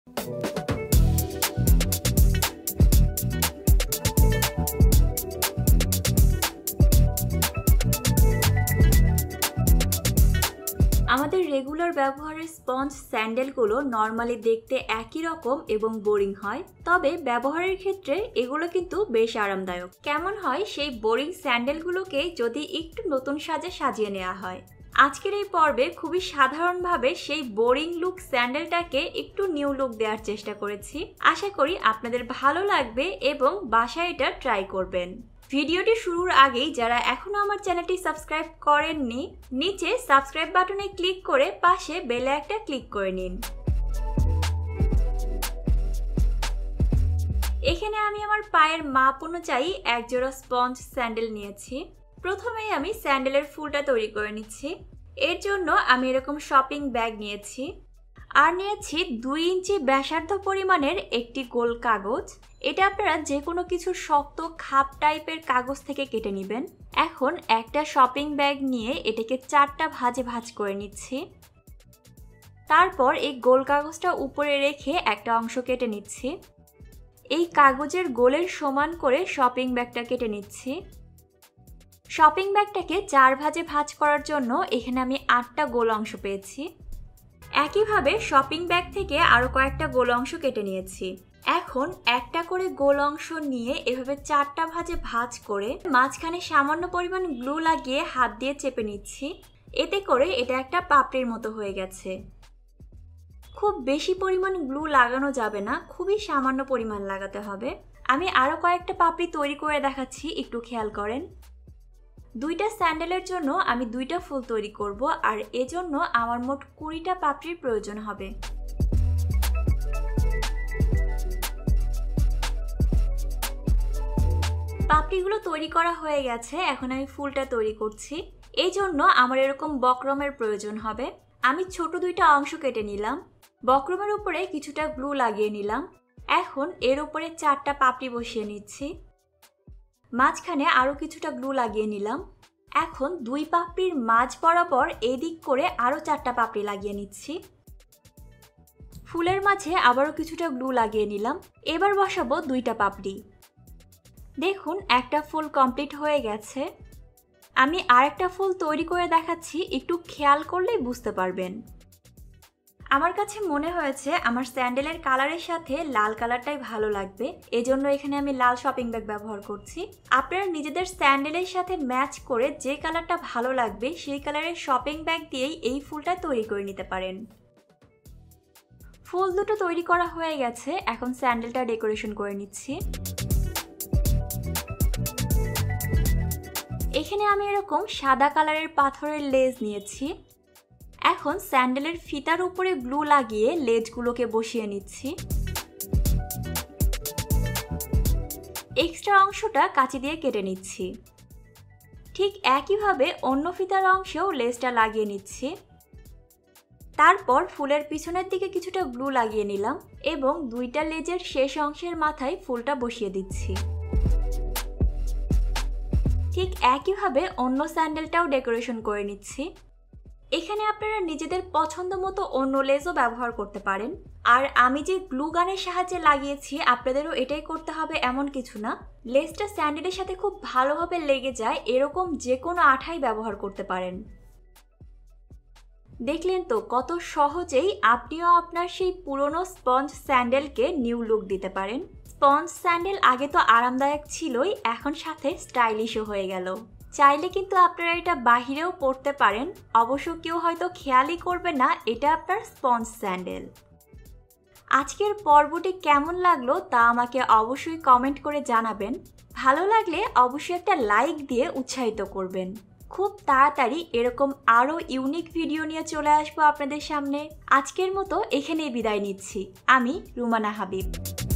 আমাদের রেগুলার ব্যবহারের sponge স্যান্ডেলগুলো normally দেখতে একই রকম এবং বোরিং হয়, তবে ব্যবহারের ক্ষেত্রে এগুলো কিন্তু বেশ আরামদায়ক। কেমন হয় সেই বোরিং স্যান্ডেলগুলোকে যদি একটু নতুন সাজে সাজিয়ে নেওয়া হয়। আজকের এই পর্বে খুবই সাধারণভাবে সেই বোরিং লুক স্যান্ডেলটাকে একটু নিউ লুক দেওয়ার চেষ্টা করেছি। আশা করি আপনাদের ভালো লাগবে এবং বাসায় এটা ট্রাই করবেন। ভিডিওটি শুরুর আগেই যারা এখনো আমার চ্যানেলটি সাবস্ক্রাইব করেননি, নিচে সাবস্ক্রাইব বাটনে ক্লিক করে পাশে বেল আইকনটা ক্লিক করে নিন। এখানে আমি আমার পায়ের মাপ অনুযায়ী এক জোড়া স্পঞ্জ স্যান্ডেল নিয়েছি। প্রথমেই আমি স্যান্ডেলের ফুলটা তৈরি করে নিচ্ছি। এর জন্য আমি এরকম শপিং ব্যাগ নিয়েছি আর নিয়েছি 2 ইঞ্চি ব্যাসার্ধ পরিমাণের একটি গোল কাগজ। এটা আপনারা যে কোনো কিছু শক্ত খাপ টাইপের কাগজ থেকে কেটে নেবেন। এখন একটা শপিং ব্যাগ নিয়ে এটাকে 4টা ভাঁজে ভাঁজ করে নিচ্ছি। তারপর এই গোল কাগজটা উপরে রেখে একটা অংশ কেটে নিচ্ছি। এই কাগজের গোলের সমান করে শপিং ব্যাগটা কেটে নিচ্ছি। শপিং ব্যাগটাকে 4 ভাঁজে ভাঁজ করার জন্য এখানে আমি 8টা গোল অংশ পেয়েছি। একইভাবে শপিং ব্যাগ থেকে আরও কয়েকটা গোল অংশ কেটে নিয়েছি। এখন একটা করে গোল অংশ নিয়ে এভাবে 4টা ভাঁজে ভাঁজ করে মাঝখানে সামান্য পরিমাণ গ্লু লাগিয়ে হাত দিয়ে চেপে নিচ্ছি। এতে করে এটা একটা পাপড়ির মতো হয়ে গেছে। খুব বেশি পরিমাণ গ্লু লাগানো যাবে না, খুবই সামান্য পরিমাণ লাগাতে হবে। আমি আরও কয়েকটা পাপড়ি তৈরি করে দেখাচ্ছি, একটু খেয়াল করেন। 2টা স্যান্ডেলের জন্য আমি 2টা ফুল তৈরি করব আর এজন্য আমার মোট 20টা পাপড়ির প্রয়োজন হবে। পাপড়িগুলো তৈরি করা হয়ে গেছে, এখন আমি ফুলটা তৈরি করছি। এই জন্য আমার এরকম বক্রমের প্রয়োজন হবে। আমি ছোট 2টা অংশ কেটে নিলাম, বক্রমের উপরে কিছুটা গ্লু লাগিয়ে নিলাম। এখন এর উপরে 4টা পাপড়ি বসিয়ে নিচ্ছি। মাঝখানে আরও কিছুটা গ্লু লাগিয়ে নিলাম। এখন 2 পাপড়ির মাঝ বরাবর এদিক করে আরও 4টা পাপড়ি লাগিয়ে নিচ্ছি। ফুলের মাঝে আবারও কিছুটা গ্লু লাগিয়ে নিলাম। এবার বসাবো 2টা পাপড়ি। দেখুন একটা ফুল কমপ্লিট হয়ে গেছে। আমি আরেকটা ফুল তৈরি করে দেখাচ্ছি, একটু খেয়াল করলেই বুঝতে পারবেন। আমার কাছে মনে হয়েছে আমার স্যান্ডেলের কালারের সাথে লাল কালারটাই ভালো লাগবে, এজন্য এখানে আমি লাল শপিং ব্যাগ ব্যবহার করছি। আপনারা নিজেদের স্যান্ডেলের সাথে ম্যাচ করে যে কালারটা ভালো লাগবে সেই কালারের শপিং ব্যাগ দিয়েই এই ফুলটা তৈরি করে নিতে পারেন। ফুল দুটো তৈরি করা হয়ে গেছে, এখন স্যান্ডেলটা ডেকোরেশন করে নিচ্ছি। এখানে আমি এরকম সাদা কালারের পাথরের লেজ নিয়েছি। এখন স্যান্ডেলের ফিতার উপরে গ্লু লাগিয়ে লেজগুলোকে বসিয়ে নিচ্ছি। এক্সট্রা অংশটা কাঁচি দিয়ে কেটে নিচ্ছি। ঠিক একইভাবে অন্য ফিতার অংশেও লেজটা লাগিয়ে নিচ্ছি। তারপর ফুলের পিছনের দিকে কিছুটা গ্লু লাগিয়ে নিলাম এবং 2টা লেজের শেষ অংশের মাথায় ফুলটা বসিয়ে দিচ্ছি। ঠিক একইভাবে অন্য স্যান্ডেলটাও ডেকোরেশন করে নিচ্ছি। এখানে আপনারা নিজেদের পছন্দ মতো অন্য লেজও ব্যবহার করতে পারেন। আর আমি যে গ্লু গানের সাহায্যে লাগিয়েছি আপনাদেরও এটাই করতে হবে এমন কিছু না। লেজটা স্যান্ডেলের সাথে খুব ভালোভাবে লেগে যায় এরকম যে কোনো আঠাই ব্যবহার করতে পারেন। দেখলেন তো কত সহজেই আপনিও আপনার সেই পুরনো স্পঞ্জ স্যান্ডেলকে নিউ লুক দিতে পারেন। স্পঞ্জ স্যান্ডেল আগে তো আরামদায়ক ছিলই, এখন সাথে স্টাইলিশও হয়ে গেল। চাইলে কিন্তু আপনারা এটা বাহিরেও পরতে পারেন, অবশ্য কেউ হয়তো খেয়ালই করবে না এটা আপনার স্পঞ্জ স্যান্ডেল। আজকের পর্বটি কেমন লাগলো তা আমাকে অবশ্যই কমেন্ট করে জানাবেন। ভালো লাগলে অবশ্যই একটা লাইক দিয়ে উৎসাহিত করবেন। খুব তাড়াতাড়ি এরকম আরও ইউনিক ভিডিও নিয়ে চলে আসবো আপনাদের সামনে। আজকের মতো এখানেই বিদায় নিচ্ছি। আমি রুমানা হাবিব।